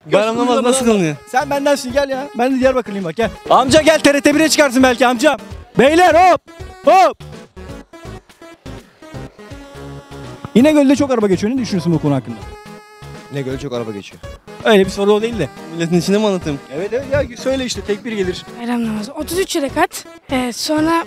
Bayram namazı nasıl kılınıyor? Sen bendensin, gel ya. Ben de Diyarbakırlıyım bak, gel. Amca gel, TRT 1'e çıkarsın belki amcam. Beyler hop hop. İnegöl'de çok araba geçiyor. Ne düşünüyorsun bu konu hakkında? İnegöl'de çok araba geçiyor. Öyle bir soru o değil de. Milletin içinde mi anlatayım? Evet ya, söyle işte, tekbir gelir. Bayram namazı 33 rekat. Sonra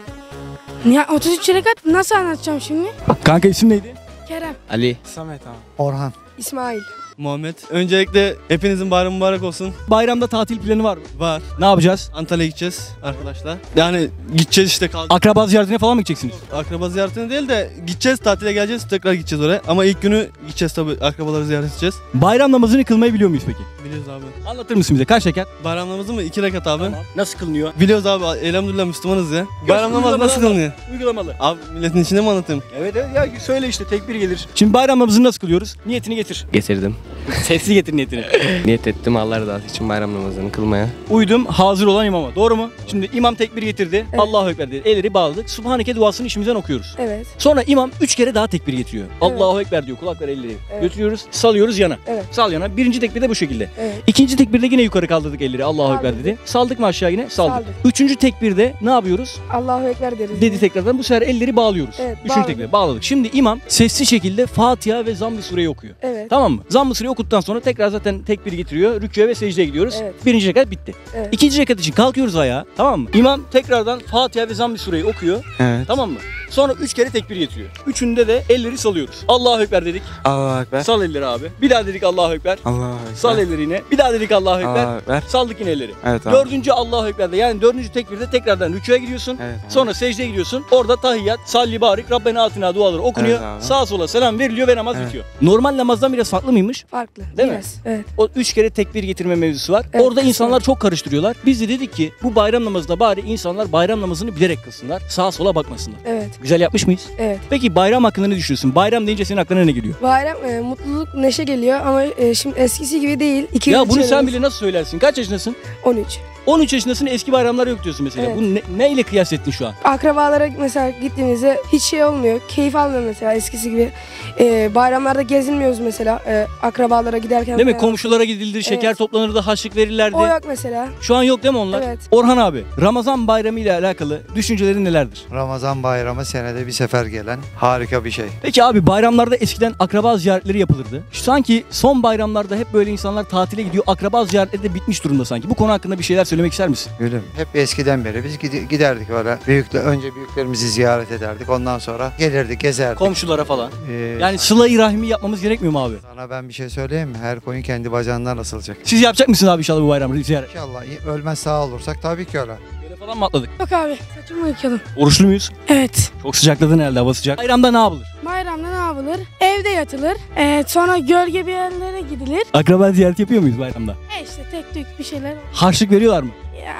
ya 33 rekat nasıl anlatacağım şimdi? Kanka isim neydi? Kerem, Ali. Samet abi. Orhan. İsmail. Muhammed. Öncelikle hepinizin bayramı mübarek olsun. Bayramda tatil planı var mı? Var. Ne yapacağız? Antalya'ya gideceğiz arkadaşlar. Yani gideceğiz işte kaldık. Akraba ziyaretine falan mı gideceksiniz? Akraba ziyaretine değil de gideceğiz, tatile geleceğiz, tekrar gideceğiz oraya. Ama ilk günü gideceğiz tabii, akrabaları ziyaret edeceğiz. Bayram namazını kılmayı biliyor muyuz peki? Biliyoruz abi. Anlatır mısın bize? Kaç rekat? Bayram namazı mı? 2 rekat abi. Nasıl kılınıyor? Biliyoruz abi, elhamdülillah Müslümanız ya. Bayram namazı uygulamalı nasıl kılınıyor? Uygulamalı. Abi milletin içinde mi anlatayım? Evet ya, söyle işte, tekbir gelir. Şimdi bayram namazını nasıl kılıyoruz? Niyetini getir. Getirdim. Sesli getir niyetini. Niyet ettim Allah rızası için bayram namazını kılmaya. Uydum hazır olan imama. Doğru mu? Şimdi imam tekbir getirdi. Evet. Allahu Ekber dedi. Elleri bağladık. Subhaneke duasını işimizden okuyoruz. Evet. Sonra imam 3 kere daha tekbir getiriyor. Evet. Allahu Ekber diyor. Kulakları elleri. Evet. Götürüyoruz. Salıyoruz yana. Evet. Sal yana. Birinci tekbirde bu şekilde. Evet. İkinci tekbirde yine yukarı kaldırdık elleri. Allahu Ekber Kaldırdık. dedi. Saldık mı aşağı yine? Saldık. Saldık. Üçüncü tekbirde ne yapıyoruz? Allahu Ekber deriz. Dedi tekrardan. Bu sefer elleri bağlıyoruz. Evet, Üçüncü bağladık. tekbirde bağladık. Şimdi imam sesli şekilde Fatiha ve Zamm-ı Sure'yi okuyor. Evet. Tamam mı? Zamm-ı Sure'yi okuduktan sonra tekrar zaten tekbiri getiriyor. Rükûya ve secdeye gidiyoruz. Evet. Birinci rekat bitti. Evet. İkinci rekat için kalkıyoruz ayağa. Tamam mı? İmam tekrardan Fatiha ve Zamm-ı Sure'yi okuyor. Evet. Tamam mı? Sonra 3 kere tekbir getiriyor. Üçünde de elleri salıyoruz. Allahu Ekber dedik. Allahu Ekber. Sal elleri abi. Bir daha dedik Allahu Ekber. Allahu Ekber. Sal elleri yine. Bir daha dedik Allahu Ekber. Allahu Ekber. Saldık yine elleri. Evet abi. Dördüncü Allahu Ekber'de, yani dördüncü tekbirde tekrardan rükûya gidiyorsun. Evet abi. Sonra secdeye gidiyorsun. Orada tahiyyat, salli barik, Rabbena atina duaları okunuyor. Evet abi. Sağa sola selam veriliyor ve namaz Evet. bitiyor. Normal namazdan biraz farklı mıymış? Farklı. Değil mi? Biraz. Evet. O 3 kere tekbir getirme mevzusu var. Evet, Orada insanlar kesinlikle. çok karıştırıyorlar. Biz de dedik ki bu bayram namazında bari insanlar bayram namazını bilerek kılsınlar. Sağa sola bakmasınlar. Evet. Güzel yapmış mıyız? Evet. Peki bayram hakkında ne düşünüyorsun? Bayram deyince senin aklına ne geliyor? Bayram mutluluk, neşe geliyor ama şimdi eskisi gibi değil. 2 Ya bunu sen bile nasıl söylersin? Kaç yaşındasın? 13. 13 yaşındasın, eski bayramlar yok diyorsun mesela. Evet. Bunu ne ile kıyas ettin şu an? Akrabalara mesela gittiğimizde hiç şey olmuyor. Keyif almıyor mesela eskisi gibi. Bayramlarda gezinmiyoruz mesela akrabalara giderken. Değil mi? falan. Komşulara gidilir, şeker Evet. toplanırdı, harçlık verirlerdi. O yok mesela. Şu an yok değil mi onlar? Evet. Orhan abi, Ramazan bayramı ile alakalı düşüncelerin nelerdir? Ramazan bayramı senede bir sefer gelen harika bir şey. Peki abi, bayramlarda eskiden akraba ziyaretleri yapılırdı. Sanki son bayramlarda hep böyle insanlar tatile gidiyor. Akraba ziyaretleri de bitmiş durumda sanki. Bu konu hakkında bir şeyler söylemek ister misin? Gülüm. Hep eskiden beri biz giderdik böyle. Önce büyüklerimizi ziyaret ederdik. Ondan sonra gelirdik, gezerdik. Komşulara falan. Ee, Yani sıla-i rahmi yapmamız gerekmiyor mu abi? sana ben bir şey söyleyeyim mi? Her koyun kendi bacağından asılacak. Siz yapacak mısınız abi inşallah bu bayramı ziyaret? İnşallah ölmez sağ olursak tabii ki öyle. Yere falan mı atladık? Yok abi. Saçımı yıkayalım. Oruçlu muyuz? Evet. Çok sıcakladın herhalde, hava sıcak. Bayramda ne yapılır? Bayramda ne yapılır? Evde yatılır. Sonra gölge bir yerlere gidilir. Akraba ziyareti yapıyor muyuz bayramda? İşte tek tük bir şeyler. Harçlık veriyorlar mı? Ya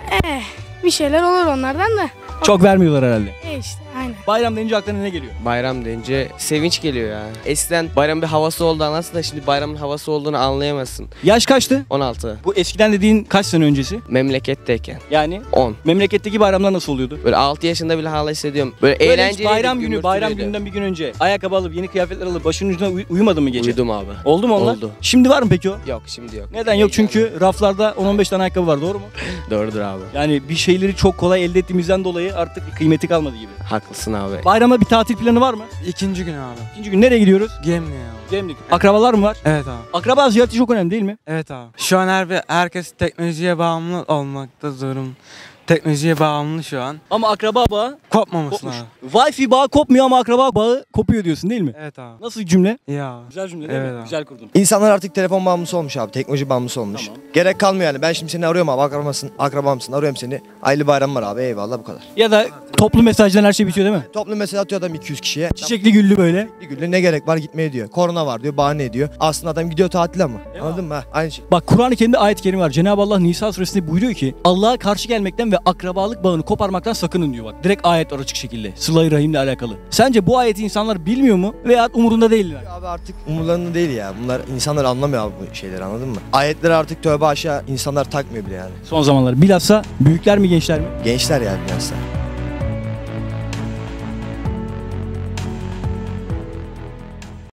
bir şeyler olur onlardan da. Çok vermiyorlar herhalde. İşte aynen. Bayram deyince aklına ne geliyor? Bayram deyince sevinç geliyor ya. Eskiden bayram bir havası oldu anlarsın da şimdi bayramın havası olduğunu anlayamazsın. Yaş kaçtı? 16. Bu eskiden dediğin kaç sene öncesi? Memleketteyken. Yani 10. memleketteki bayramlar nasıl oluyordu? Böyle 6 yaşında bile hala hissediyorum. Böyle Böyle hiç eğlenceli. bayram günü, bayram gününden bir gün önce ayakkabı alıp yeni kıyafetler alıp başının ucuna uyumadın mı gece? Uyudum abi. Oldu mu onlar? Oldu. Şimdi var mı peki o? Yok şimdi yok. Neden yok? Çünkü raflarda 10-15 tane ayakkabı var, doğru mu? Doğrudur abi. Yani bir şeyleri çok kolay elde ettiğimizden dolayı artık bir kıymeti kalmadı gibi. Haklısın abi. Bayrama bir tatil planı var mı? İkinci gün abi. İkinci gün nereye gidiyoruz? Gemliğe abi. Gemlik. Akrabalar mı var? Evet abi. Akraba ziyareti çok önemli değil mi? Evet abi. Şu an herkes teknolojiye bağımlı olmakta teknolojiye bağımlı şu an. Ama akraba bağı Kopmaması kopmuş. lazım. Wi-Fi bağı kopmuyor ama akraba bağı kopuyor diyorsun değil mi? Evet abi. Nasıl cümle? İyi abi. Güzel cümle değil Evet mi? abi. Güzel kurdun. İnsanlar artık telefon bağımlısı olmuş abi. Teknoloji bağımlısı olmuş. Tamam. Gerek kalmıyor yani. Ben şimdi seni arıyorum abi. Akrabamsın. Arıyorum seni. Hayırlı bayram var abi. Eyvallah, bu kadar. Ya da toplu mesajdan her şey bitiyor değil mi? Toplu mesaj atıyor adam 200 kişiye. Çiçekli güllü böyle. Bir günde ne gerek var gitmeye diyor. Korona var diyor. Bahane ediyor. Aslında adam gidiyor tatile ama. Anladın mı? Ha, aynı şey. Bak, Kur'an-ı Kerim'de ayet-i kerim var. Cenab-ı Allah Nisa suresinde buyuruyor ki Allah'a karşı gelmekten ve akrabalık bağını koparmaktan sakının diyor bak. Direkt ayet var açık şekilde. Sıla-i Rahim'le alakalı. Sence bu ayeti insanlar bilmiyor mu veya umurunda değiller? Abi artık umurlarında değil ya. Bunlar insanlar anlamıyor abi bu şeyleri, anladın mı? Ayetleri artık tövbe aşağı insanlar takmıyor bile yani. Son zamanlar bilhassa büyükler mi gençler mi? Gençler yani biraz.